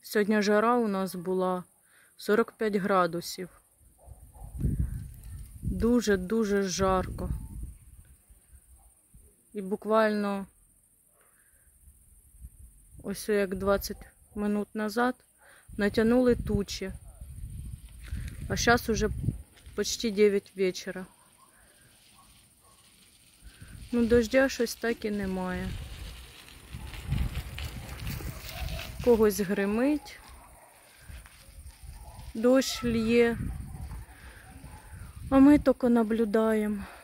Сьогодні жара у нас була 45 градусів. Дуже-дуже жарко. І буквально ось як 20 минут назад натягнули тучі. А зараз уже почти 9 вечора. Ну, дождя щось так і немає. Когось гримить. Дощ лє. А ми тільки наблюдаємо.